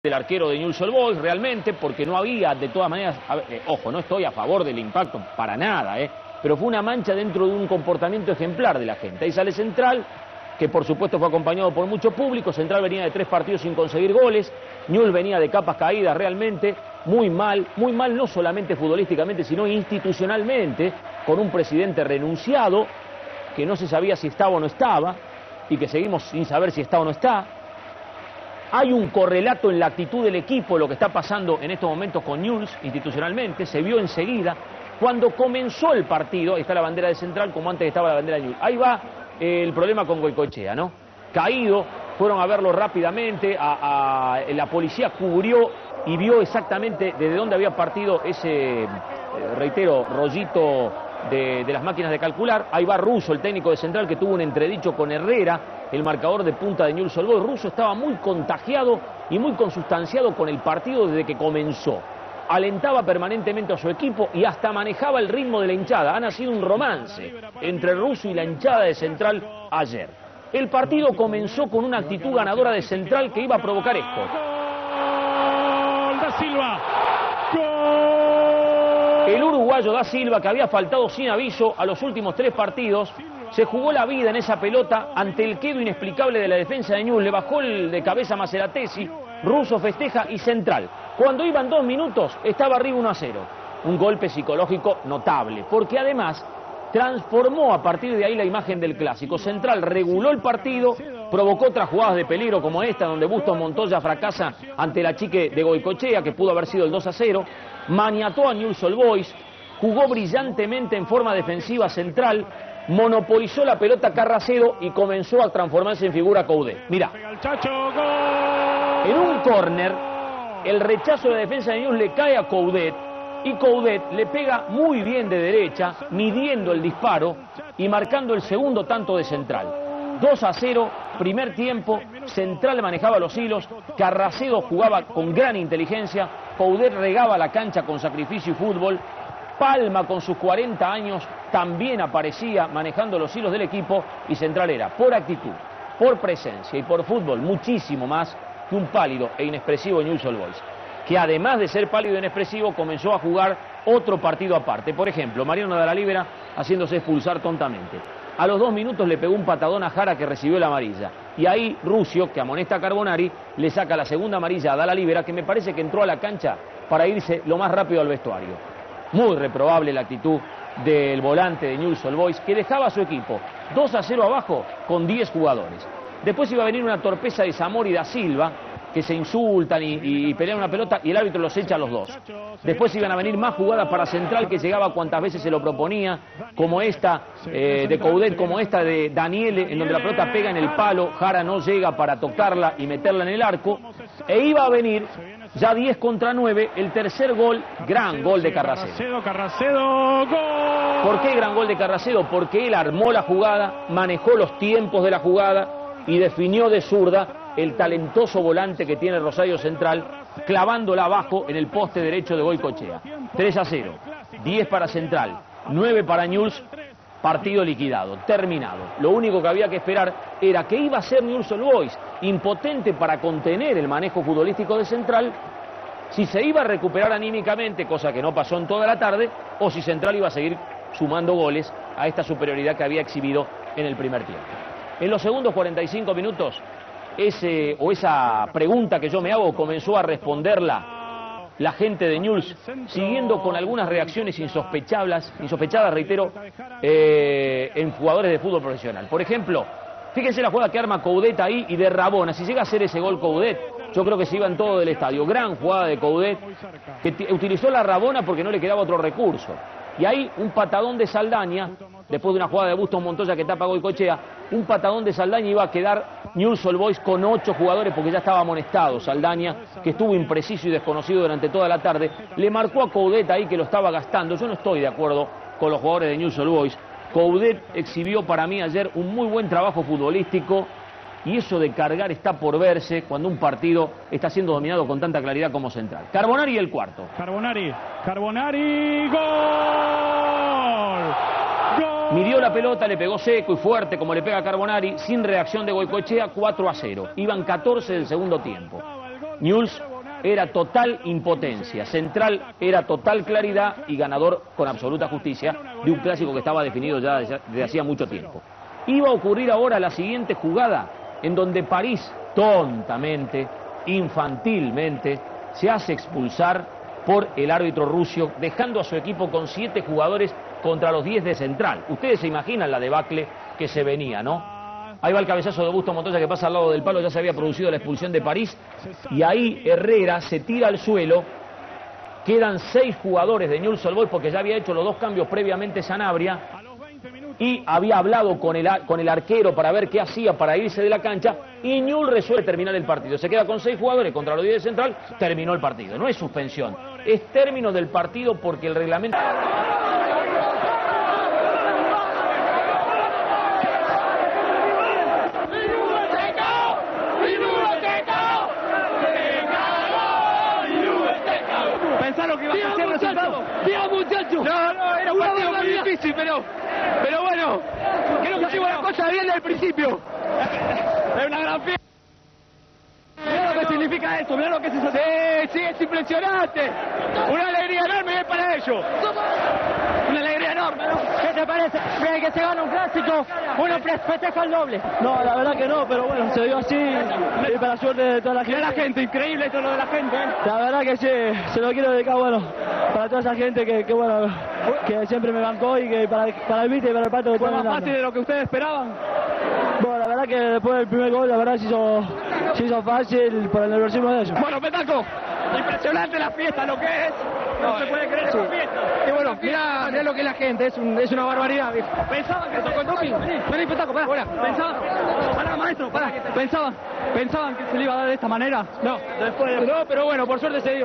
del arquero de Newell's Old Boys realmente, porque no había, de todas maneras, ojo, no estoy a favor del impacto para nada, pero fue una mancha dentro de un comportamiento ejemplar de la gente. Ahí sale Central, que por supuesto fue acompañado por mucho público. Central venía de 3 partidos sin conseguir goles, Newell's venía de capas caídas realmente, muy mal no solamente futbolísticamente, sino institucionalmente, con un presidente renunciado, que no se sabía si estaba o no estaba, y que seguimos sin saber si está o no está. Hay un correlato en la actitud del equipo, lo que está pasando en estos momentos con Newell's institucionalmente, se vio enseguida. Cuando comenzó el partido, ahí está la bandera de Central como antes estaba la bandera de Newell's. Ahí va el problema con Goicoechea, ¿no? Caído, fueron a verlo rápidamente, la policía cubrió y vio exactamente desde dónde había partido ese, reitero, rollito de las máquinas de calcular. Ahí va Russo, el técnico de Central, que tuvo un entredicho con Herrera, el marcador de punta de Newell's Old Boys. Russo estaba muy contagiado y muy consustanciado con el partido desde que comenzó. Alentaba permanentemente a su equipo y hasta manejaba el ritmo de la hinchada. Ha nacido un romance entre Russo y la hinchada de Central ayer. El partido comenzó con una actitud ganadora de Central que iba a provocar esto. ¡Gol da Silva! ¡Gol! El uruguayo da Silva, que había faltado sin aviso a los últimos 3 partidos, se jugó la vida en esa pelota ante el quedo inexplicable de la defensa de Newell's. Le bajó el de cabeza Maceratesi, Russo festeja y Central, cuando iban 2 minutos, estaba arriba 1-0. Un golpe psicológico notable, porque además transformó a partir de ahí la imagen del clásico. Central reguló el partido, provocó otras jugadas de peligro como esta, donde Bustos Montoya fracasa ante la chique de Goicoechea, que pudo haber sido el 2-0, maniató a Newell's Old Boys, jugó brillantemente en forma defensiva Central, monopolizó la pelota Carracedo y comenzó a transformarse en figura Coudet. Mirá, en un córner, el rechazo de la defensa de Newell's le cae a Coudet, y Coudet le pega muy bien de derecha, midiendo el disparo y marcando el segundo tanto de Central. 2-0, primer tiempo, Central manejaba los hilos, Carracedo jugaba con gran inteligencia, Coudet regaba la cancha con sacrificio y fútbol, Palma con sus 40 años también aparecía manejando los hilos del equipo, y Central era, por actitud, por presencia y por fútbol, muchísimo más que un pálido e inexpresivo Newell's Old Boys, que además de ser pálido e inexpresivo comenzó a jugar otro partido aparte. Por ejemplo, Mariano Dallalibera haciéndose expulsar tontamente. A los 2 minutos le pegó un patadón a Jara, que recibió la amarilla. Y ahí Rusio, que amonesta a Carbonari, le saca la segunda amarilla a Dallalibera, que me parece que entró a la cancha para irse lo más rápido al vestuario. Muy reprobable la actitud del volante de Newell's Old Boys, que dejaba a su equipo 2-0 abajo con 10 jugadores. Después iba a venir una torpeza de Zamora y da Silva, que se insultan y pelean una pelota, y el árbitro los echa a los 2. Después iban a venir más jugadas para Central, que llegaba cuantas veces se lo proponía, como esta de Coudet, como esta de Daniele, en donde la pelota pega en el palo, Jara no llega para tocarla y meterla en el arco, e iba a venir ya 10 contra 9, el tercer gol, gran gol de Carracedo. Carracedo, gol. ¿Por qué gran gol de Carracedo? Porque él armó la jugada, manejó los tiempos de la jugada y definió de zurda el talentoso volante que tiene Rosario Central, clavándola abajo en el poste derecho de Goicoechea. 3-0, 10 para Central, 9 para Newell's, partido liquidado, terminado. Lo único que había que esperar era qué iba a hacer Newell's Old Boys, impotente para contener el manejo futbolístico de Central, si se iba a recuperar anímicamente, cosa que no pasó en toda la tarde, o si Central iba a seguir sumando goles a esta superioridad que había exhibido en el primer tiempo. En los segundos 45 minutos, esa pregunta que yo me hago comenzó a responderla la gente de Newell's, siguiendo con algunas reacciones insospechadas, reitero, en jugadores de fútbol profesional. Por ejemplo, fíjense la jugada que arma Coudet ahí y de Rabona. Si llega a hacer ese gol Coudet, yo creo que se iban todos del estadio. Gran jugada de Coudet, que utilizó la Rabona porque no le quedaba otro recurso. Y ahí un patadón de Saldaña, después de una jugada de Bustos Montoya que tapa Goicoechea, un patadón de Saldaña, iba a quedar Newell's Old Boys con 8 jugadores porque ya estaba amonestado Saldaña, que estuvo impreciso y desconocido durante toda la tarde. Le marcó a Coudet ahí que lo estaba gastando. Yo no estoy de acuerdo con los jugadores de Newell's Old Boys. Coudet exhibió para mí ayer un muy buen trabajo futbolístico, y eso de cargar está por verse cuando un partido está siendo dominado con tanta claridad como Central. Carbonari el cuarto. Carbonari, gol. Midió la pelota, le pegó seco y fuerte como le pega a Carbonari, sin reacción de Goicoechea. 4-0. Iban 14 del segundo tiempo. Newell's era total impotencia, Central era total claridad y ganador con absoluta justicia de un clásico que estaba definido ya desde hacía mucho tiempo. Iba a ocurrir ahora la siguiente jugada en donde París tontamente, infantilmente, se hace expulsar por el árbitro ruso, dejando a su equipo con 7 jugadores contra los 10 de Central. Ustedes se imaginan la debacle que se venía, ¿no? Ahí va el cabezazo de Busto Montoya que pasa al lado del palo, ya se había producido la expulsión de París, y ahí Herrera se tira al suelo. Quedan 6 jugadores de Newell's Old Boys porque ya había hecho los 2 cambios previamente Sanabria y había hablado con el arquero para ver qué hacía para irse de la cancha, y Newell's resuelve terminar el partido. Se queda con 6 jugadores contra los 10 de Central, terminó el partido. No es suspensión, es término del partido porque el reglamento... Pensá lo que iba a hacer el resultado. ¡Diga, muchacho! No, era un partido muy difícil, pero bueno, creo que hicimos las cosas bien desde el principio. Es una gran fiesta. Mirá lo que significa esto, mirá lo que es eso. Sí, es impresionante. Una alegría enorme para ellos. Una alegría enorme, ¿no? ¿Qué te parece? Que se gana un clásico, uno festeja el doble. No, la verdad que no, pero bueno, se dio así y para suerte de toda la gente. Mirá la gente, increíble esto lo de la gente. La verdad que sí, se lo quiero dedicar, bueno, para toda esa gente que bueno, que siempre me bancó y que para el Vite y para el Pato que ¿Fue están más dando. fácil de lo que ustedes esperaban? Bueno, la verdad que después del primer gol, la verdad se hizo fácil por el nerviosismo de ellos. Bueno, Petaco, impresionante la fiesta, lo que es. No se puede creer esa fiesta. Y bueno, mirá lo que es la gente, es una barbaridad, viejo. Pensaban que tocó el doping. Vení, Petaco, pará. Pará, maestro, pará. Pensaban que se le iba a dar de esta manera. No, pero bueno, por suerte se dio.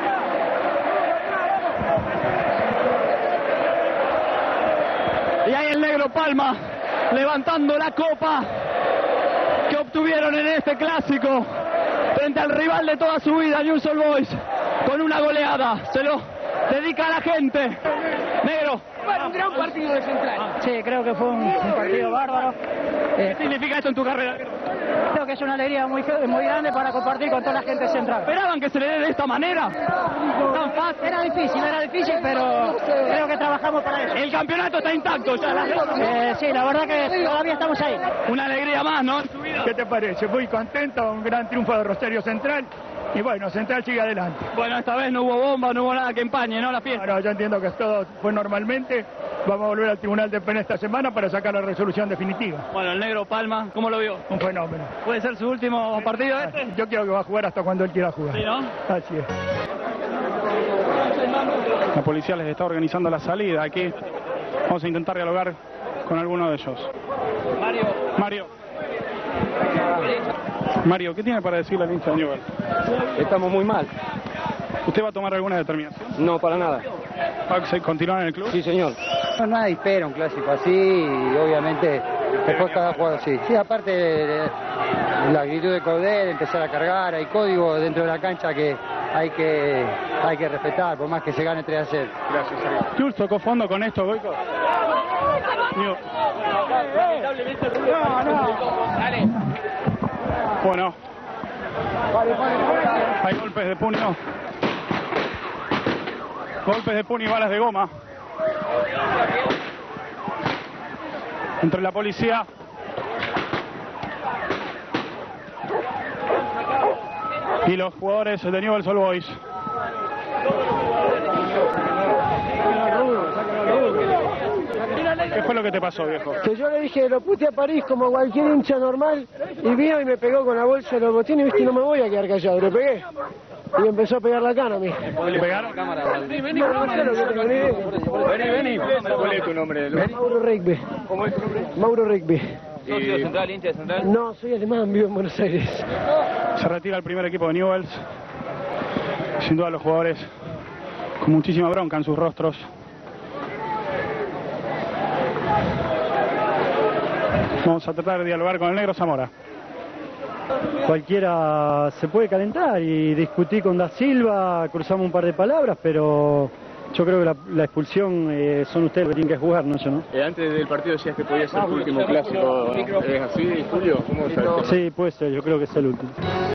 Y ahí el negro Palma levantando la copa que obtuvieron en este clásico frente al rival de toda su vida, Newell's Old Boys, con una goleada. Se lo dedica a la gente. Negro. Bueno, un gran partido de Central. Sí, creo que fue un partido bárbaro. ¿Qué significa esto en tu carrera? Creo que es una alegría muy grande para compartir con toda la gente central. ¿Esperaban que se le dé de esta manera? Tan fácil. Era difícil, pero creo que trabajamos para eso. El campeonato está intacto ya. Sí, la verdad que todavía estamos ahí. Una alegría más, ¿no? ¿Qué te parece? Muy contento, un gran triunfo de Rosario Central. Y bueno, Central sigue adelante. Bueno, esta vez no hubo bomba, no hubo nada que empañe, ¿no? La fiesta. Ahora yo entiendo que todo fue normalmente. Vamos a volver al Tribunal de Pena esta semana para sacar la resolución definitiva. Bueno, el negro Palma, ¿cómo lo vio? Un fenómeno. ¿Puede ser su último partido este? Yo quiero que va a jugar hasta cuando él quiera jugar. Sí, ¿no? Así es. La policía les está organizando la salida aquí. Vamos a intentar dialogar con alguno de ellos. Mario, ¿qué tiene para decirle al hincha de Newell's? Estamos muy mal. ¿Usted va a tomar alguna determinación? No, para nada. ¿Va a continuar en el club? Sí, señor. No, nadie espera un clásico así y obviamente después cada jugador sí. Sí, aparte de la actitud de Coudet, de empezar a cargar, hay código dentro de la cancha que hay que respetar, por más que se gane 3-0. Gracias, Sergio. ¿Newell's tocó fondo con esto, Goico? Bueno. Hay golpes de puño. Golpes de puño y balas de goma. Entre la policía y los jugadores de Newell's Old Boys. ¿Qué fue lo que te pasó, viejo? Que yo le dije, lo puse a París como cualquier hincha normal y vino y me pegó con la bolsa de los botines, viste, y no me voy a quedar callado, le pegué. Y empezó a pegar la cana a mí. ¿Le pegaron? Vení. ¿Cuál es tu nombre? Mauro Rigby. ¿Cómo es tu nombre? Mauro Rigby. ¿Socio de Central, hincha de Central? No, soy alemán, vivo en Buenos Aires. Se retira el primer equipo de Newell's. Sin duda los jugadores con muchísima bronca en sus rostros. Vamos a tratar de dialogar con el negro Zamora. Cualquiera se puede calentar y discutir con Da Silva, cruzamos un par de palabras, pero yo creo que la expulsión son ustedes los que tienen que jugar, no yo, ¿no? Antes del partido decías que podía ser tu último clásico. ¿Es así, Julio? ¿Cómo sabes? Sí, puede ser, yo creo que es el último.